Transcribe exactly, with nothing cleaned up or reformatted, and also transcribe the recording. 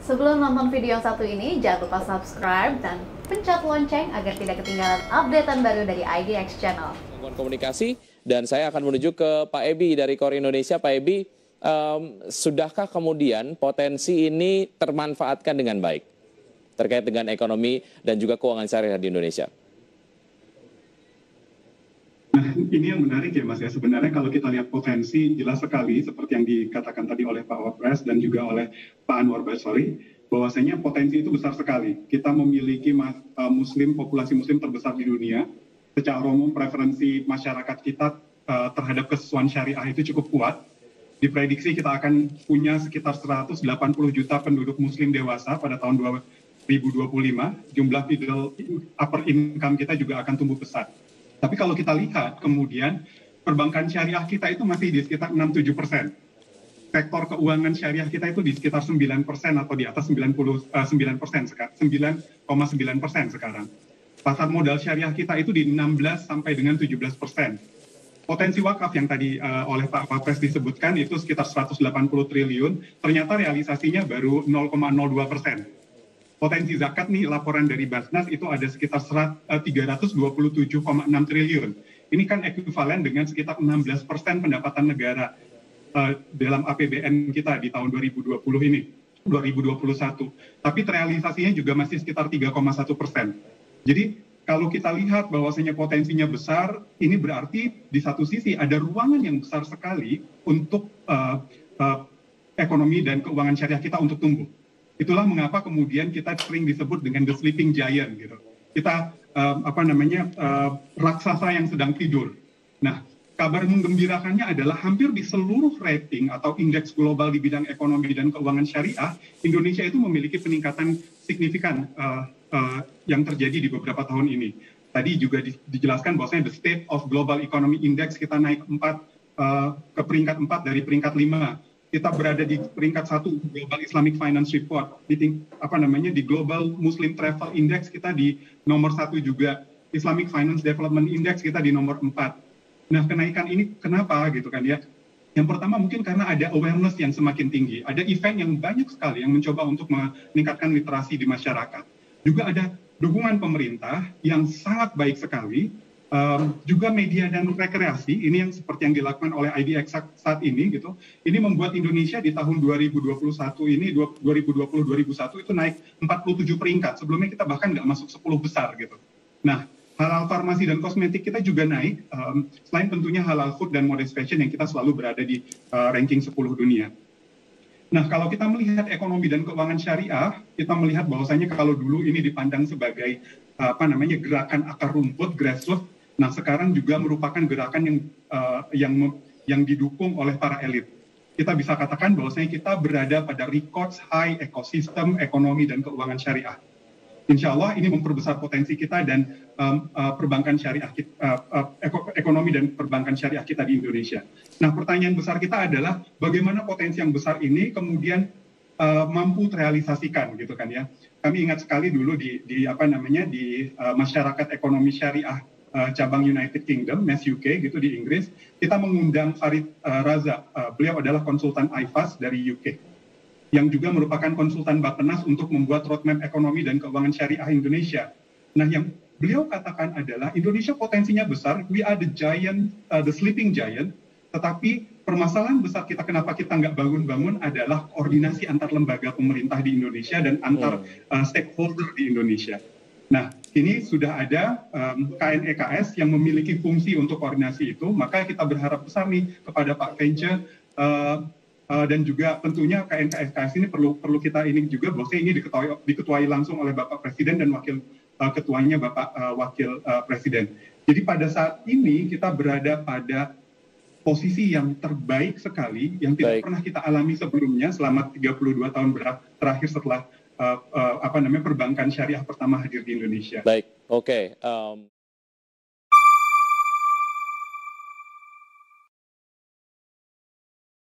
Sebelum nonton video yang satu ini, jangan lupa subscribe dan pencet lonceng agar tidak ketinggalan updatean baru dari I D X Channel. Komunikasi, dan saya akan menuju ke Pak Ebi dari Kor Indonesia. Pak Ebi, um, sudahkah kemudian potensi ini termanfaatkan dengan baik terkait dengan ekonomi dan juga keuangan syariah di Indonesia? Nah, ini yang menarik ya Mas ya. Sebenarnya kalau kita lihat potensi, jelas sekali seperti yang dikatakan tadi oleh Pak Wapres dan juga oleh Pak Anwar Basori, bahwasanya potensi itu besar sekali. Kita memiliki mas, uh, muslim, populasi muslim terbesar di dunia. Secara umum preferensi masyarakat kita uh, terhadap kesesuaian syariah itu cukup kuat. Diprediksi kita akan punya sekitar seratus delapan puluh juta penduduk muslim dewasa pada tahun dua ribu dua puluh lima. Jumlah middle upper income kita juga akan tumbuh pesat. Tapi kalau kita lihat kemudian perbankan syariah kita itu masih di sekitar enam sampai tujuh persen. Sektor keuangan syariah kita itu di sekitar sembilan persen atau di atas sembilan puluh sembilan persen sekarang, sembilan koma sembilan persen sekarang. Pasar modal syariah kita itu di enam belas sampai dengan tujuh belas persen. Potensi wakaf yang tadi uh, oleh Pak Wapres disebutkan itu sekitar seratus delapan puluh triliun, ternyata realisasinya baru nol koma nol dua persen. Potensi zakat nih, laporan dari Basnas itu ada sekitar tiga ratus dua puluh tujuh koma enam triliun. Ini kan ekuivalen dengan sekitar enam belas persen pendapatan negara uh, dalam A P B N kita di tahun dua ribu dua puluh ini, dua ribu dua puluh satu. Tapi realisasinya juga masih sekitar tiga koma satu persen. Jadi kalau kita lihat bahwasanya potensinya besar, ini berarti di satu sisi ada ruangan yang besar sekali untuk uh, uh, ekonomi dan keuangan syariah kita untuk tumbuh. Itulah mengapa kemudian kita sering disebut dengan the sleeping giant gitu. Kita uh, apa namanya uh, raksasa yang sedang tidur. Nah, kabar menggembirakannya adalah hampir di seluruh rating atau indeks global di bidang ekonomi dan keuangan syariah, Indonesia itu memiliki peningkatan signifikan uh, uh, yang terjadi di beberapa tahun ini. Tadi juga di, dijelaskan bahwasanya the State of Global Economy Index kita naik empat uh, ke peringkat empat dari peringkat lima. Kita berada di peringkat satu Global Islamic Finance Report, di ting, apa namanya di Global Muslim Travel Index kita di nomor satu juga, Islamic Finance Development Index kita di nomor empat. Nah, kenaikan ini kenapa gitu kan ya? Yang pertama mungkin karena ada awareness yang semakin tinggi, ada event yang banyak sekali yang mencoba untuk meningkatkan literasi di masyarakat. Juga ada dukungan pemerintah yang sangat baik sekali. Um, juga media dan rekreasi, ini yang seperti yang dilakukan oleh I D X saat ini gitu. Ini membuat Indonesia di tahun dua ribu dua puluh satu ini, dua ribu dua puluh dua ribu satu itu naik empat puluh tujuh peringkat. Sebelumnya kita bahkan nggak masuk sepuluh besar gitu. Nah, halal farmasi dan kosmetik kita juga naik, um, selain tentunya halal food dan modest fashion yang kita selalu berada di uh, ranking sepuluh dunia. Nah, kalau kita melihat ekonomi dan keuangan syariah, kita melihat bahwasanya kalau dulu ini dipandang sebagai uh, apa namanya gerakan akar rumput, grassroots. Nah, sekarang juga merupakan gerakan yang uh, yang yang didukung oleh para elit. Kita bisa katakan bahwasanya kita berada pada records high ekosistem ekonomi dan keuangan syariah. Insya Allah ini memperbesar potensi kita dan um, uh, perbankan syariah kita, uh, uh, eko, ekonomi dan perbankan syariah kita di Indonesia. Nah, pertanyaan besar kita adalah bagaimana potensi yang besar ini kemudian uh, mampu terrealisasikan gitu kan ya. Kami ingat sekali dulu di, di apa namanya di uh, masyarakat ekonomi syariah Uh, cabang United Kingdom, M E S U K gitu di Inggris, kita mengundang Farid uh, Raza. Uh, beliau adalah konsultan I F A S dari U K, yang juga merupakan konsultan Bappenas untuk membuat roadmap ekonomi dan keuangan syariah Indonesia. Nah, yang beliau katakan adalah Indonesia potensinya besar, we are the giant, uh, the sleeping giant, tetapi permasalahan besar kita kenapa kita nggak bangun-bangun adalah koordinasi antar lembaga pemerintah di Indonesia dan antar uh, stakeholder di Indonesia. Nah, ini sudah ada um, K N E K S yang memiliki fungsi untuk koordinasi itu, maka kita berharap besar nih kepada Pak Pence uh, uh, dan juga tentunya K N E K S ini perlu perlu kita ini juga bahwa ini diketuai, diketuai langsung oleh Bapak Presiden dan Wakil uh, Ketuanya Bapak uh, Wakil uh, Presiden. Jadi pada saat ini kita berada pada posisi yang terbaik sekali yang tidak Baik. pernah kita alami sebelumnya selama tiga puluh dua tahun terakhir setelah Uh, uh, apa namanya perbankan syariah pertama hadir di Indonesia. Baik, oke. Okay. Um...